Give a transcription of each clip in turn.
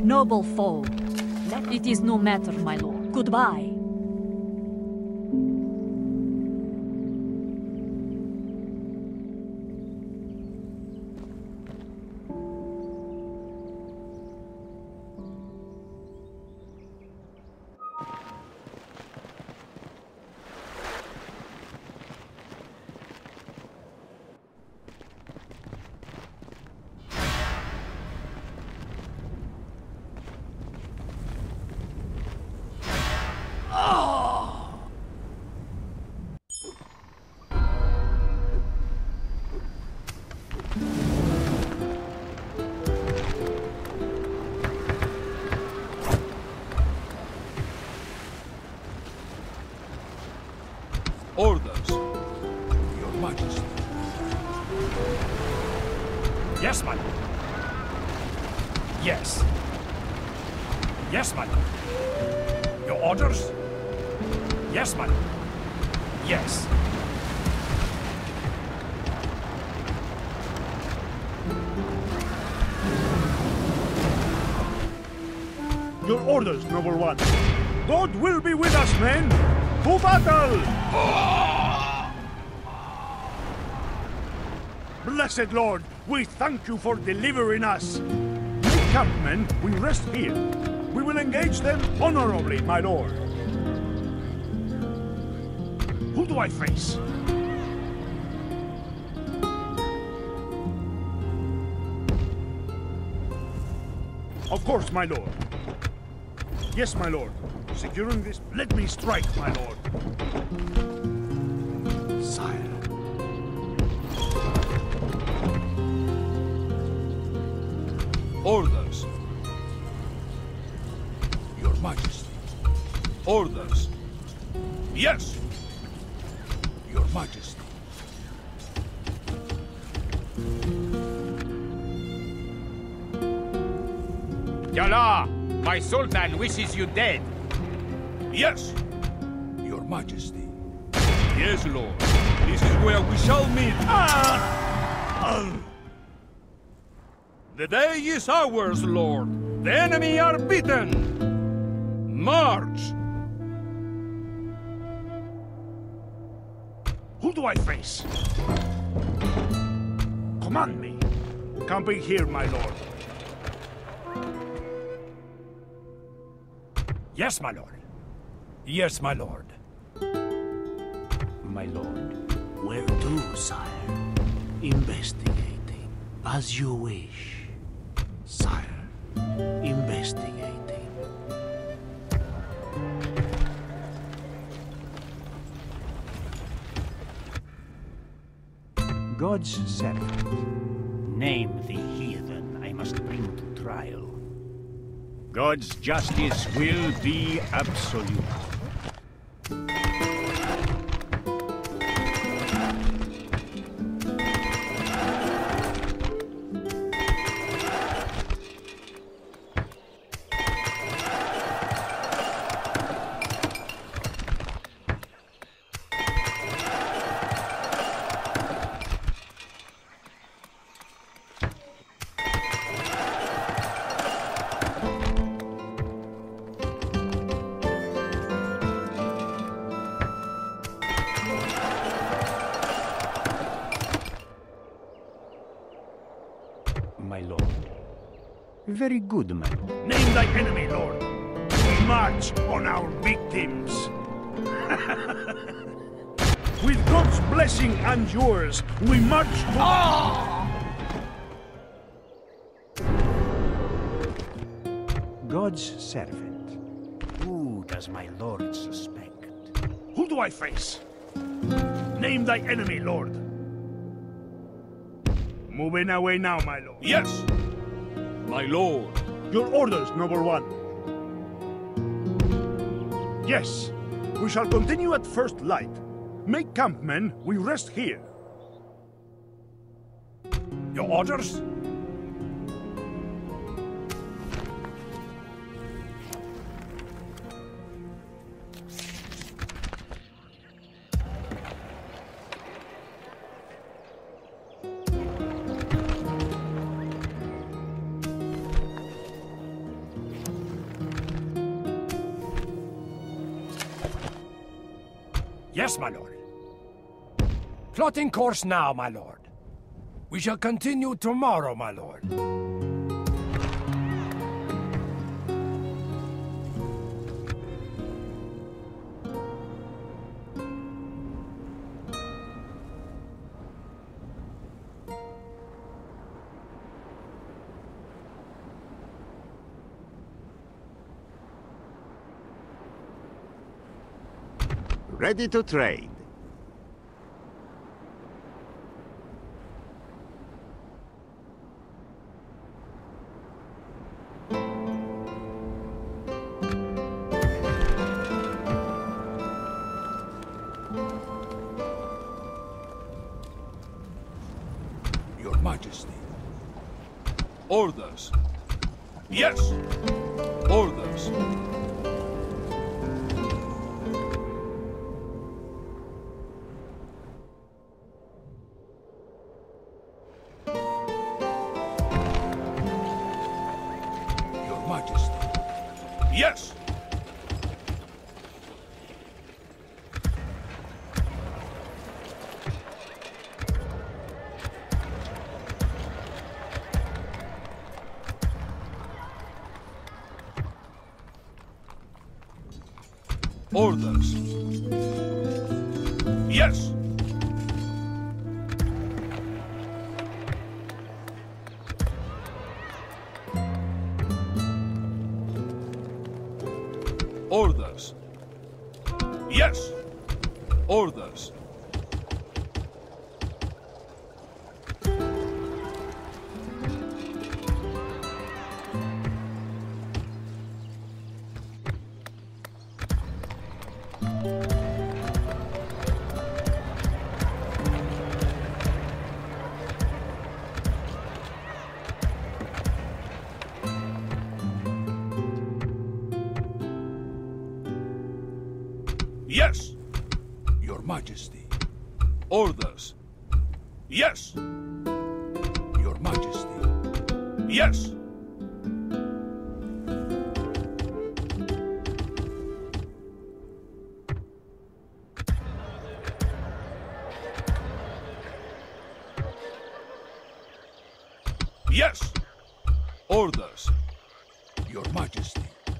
Noble foe. It is no matter, my lord. Goodbye. Orders, Your Majesty. Yes, my lord. Yes. Yes, my lord. Your orders? Yes, my lord. Yes. Your orders, noble one. God will be with us, men. To battle! Blessed Lord, we thank you for delivering us. Make camp, men. We rest here. We will engage them honorably, my lord. Who do I face? Of course, my lord. Yes, my lord. Securing this, let me strike, my lord. Sire. Orders. Your Majesty. Orders. Yes. Your Majesty. Yala, my sultan wishes you dead. Yes. Your Majesty. Yes, Lord. This is where we shall meet. The day is ours, Lord. The enemy are beaten. March! Who do I face? Command me. Camping here, my lord. Yes, my lord. Yes, my lord. My lord. Where to, sire? Investigating. As you wish. Sire. Investigating. God's servant. Name the heathen I must bring to trial. God's justice will be absolute. My lord. Very good, my lord. Name thy enemy, lord. We march on our victims. With God's blessing and yours, we march to... God's servant. Who does my lord suspect? Who do I face? Name thy enemy, lord. Moving away now, my lord. Yes. My lord. Your orders, noble one. Yes. We shall continue at first light. Make camp, men. We rest here. Your orders? Yes, my lord. Plotting course now, my lord. We shall continue tomorrow, my lord. Ready to trade. Your Majesty. Orders. Yes! Orders. Your Majesty. Yes! Orders. Yes! Orders. Yes! Orders. Yes! Your Majesty. Orders. Yes! Your Majesty. Yes! Yes! Orders. Your Majesty.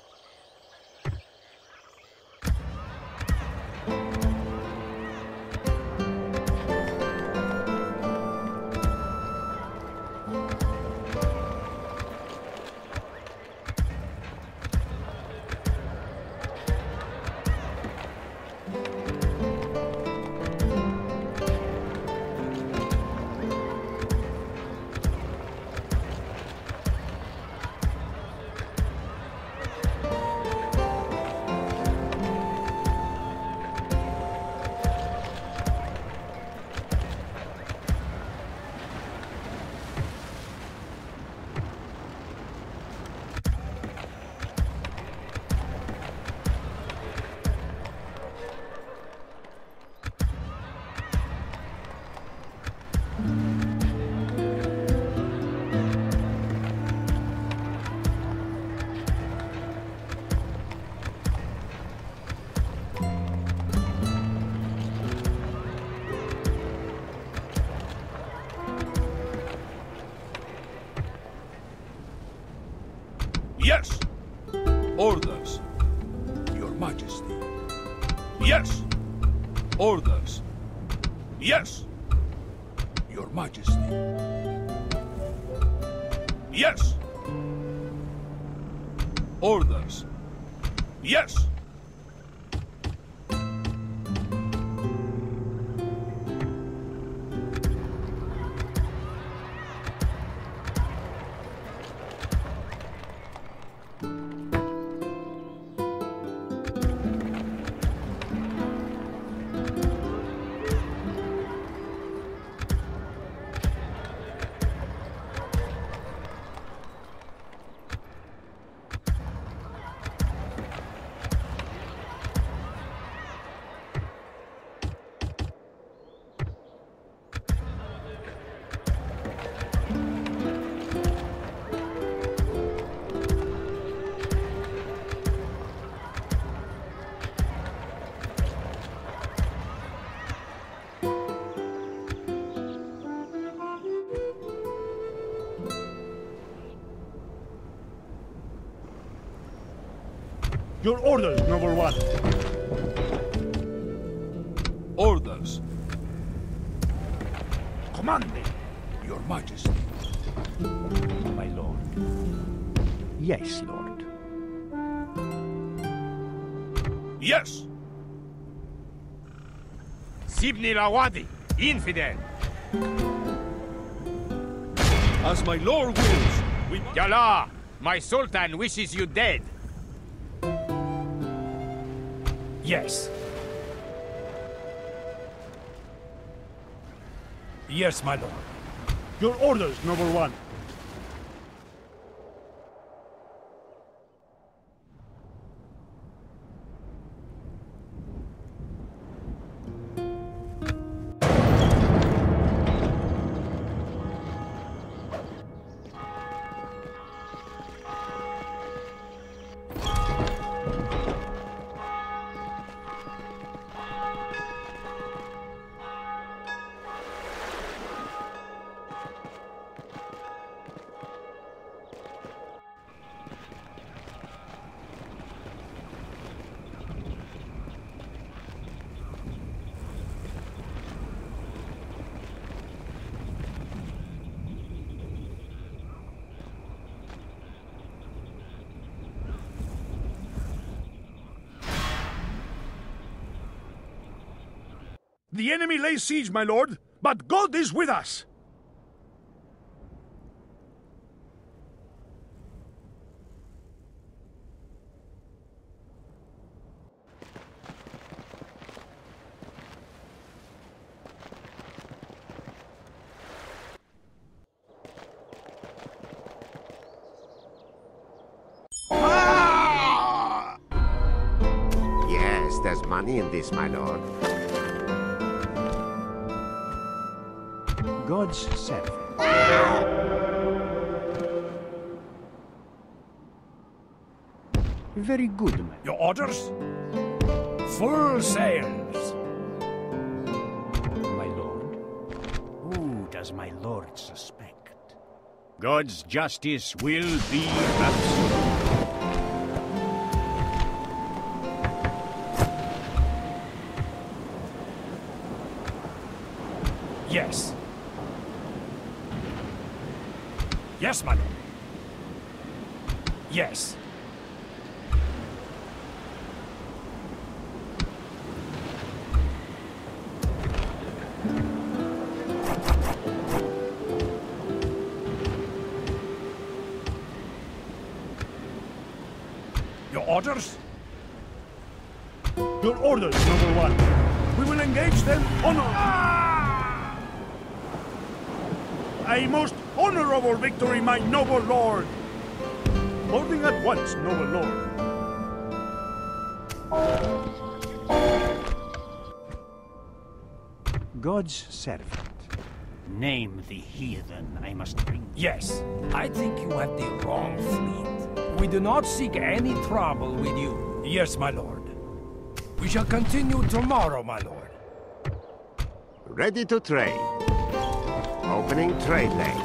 Yes! Orders. Your Majesty. Yes! Orders. Yes! Your Majesty. Yes! Orders. Yes! Your orders, noble one. Orders. Command me. Your Majesty. My lord. Yes, lord. Yes! Sibni Lawadi, infidel. As my lord wills, we must... Yalla, my sultan wishes you dead. Yes. Yes, my lord. Your orders, noble one. The enemy lays siege, my lord, but God is with us. Yes, there's money in this, my lord. God's servant. Very good, man. Your orders? Full sails. My lord. Who does my lord suspect? God's justice will be absolute. Yes. Yes, my lord. Yes. Your orders? Your orders, noble one. We will engage them honorably. A most honorable victory, my noble lord. Holding at once, noble lord. God's servant. Name the heathen I must bring. Yes. I think you have the wrong fleet. We do not seek any trouble with you. Yes, my lord. We shall continue tomorrow, my lord. Ready to trade. Opening trade lane.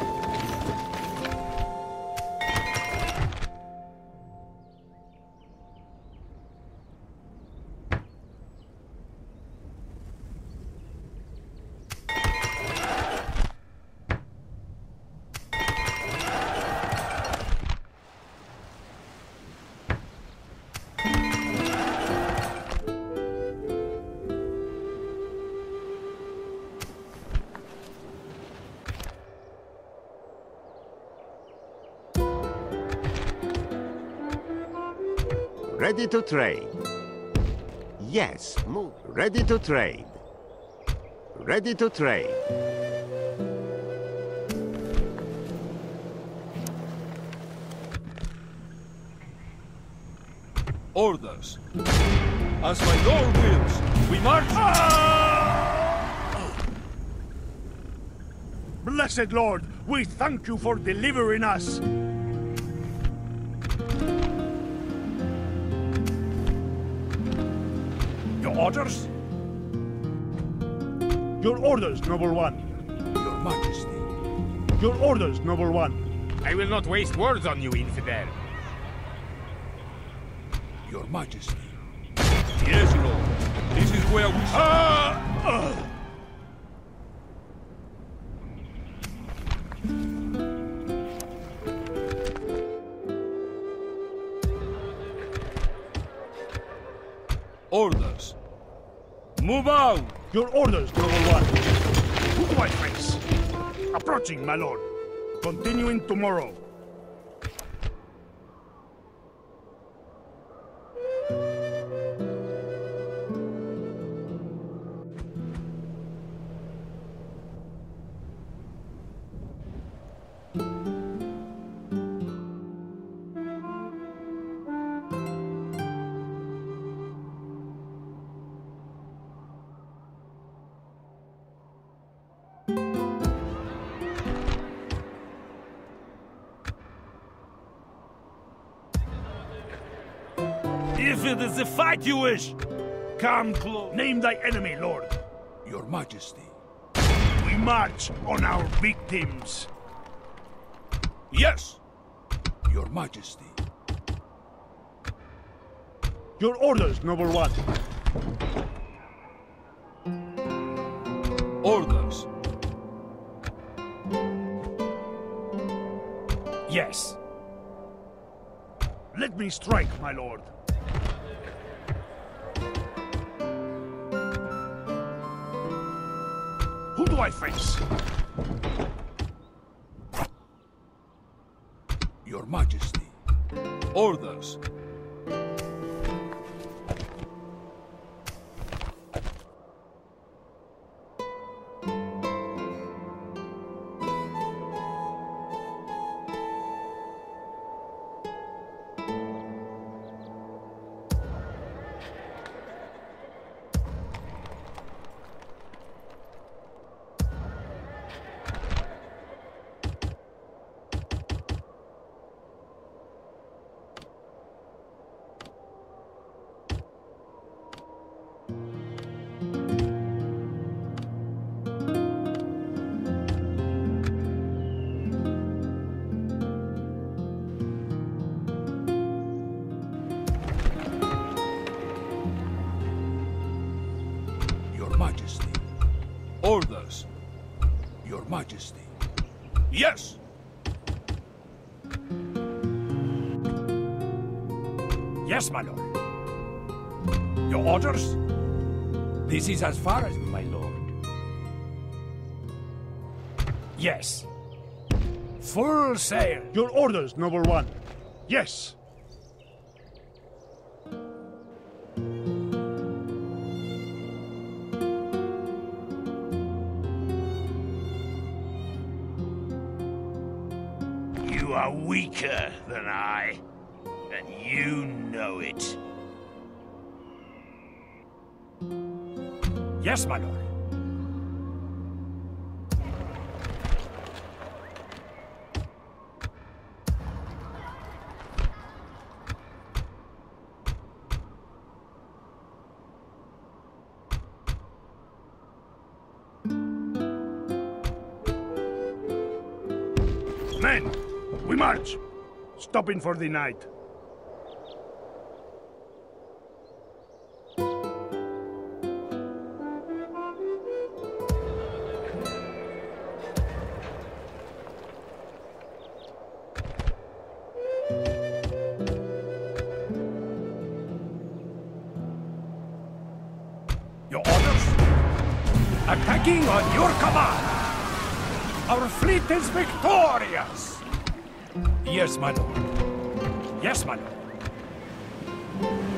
Ready to trade. Yes, move. Ready to trade. Ready to trade. Orders. As my lord wills, we march... Blessed Lord, we thank you for delivering us. Your orders? Your orders, noble one. Your Majesty. Your orders, noble one. I will not waste words on you, infidel. Your Majesty. Yes, Lord. This is where we... Orders. Move out! Your orders, Noble One. Who do I face? Approaching, my lord. Continuing tomorrow. If it is a fight you wish, come close. Name thy enemy, lord. Your Majesty. We march on our victims. Yes! Your Majesty. Your orders, Noble One. Orders. Yes. Let me strike, my lord. Who do I face? Your Majesty. Orders. Majesty. Orders. Your Majesty. Yes! Yes, my lord. Your orders? This is as far as my lord. Yes. Full sail. Your orders, Noble One. Yes. You are weaker than I, and you know it. Yes, my lord. Men, we march. Stopping for the night. Your orders? Attacking on your command! Our fleet is victorious! Yes, my lord. Yes, my lord.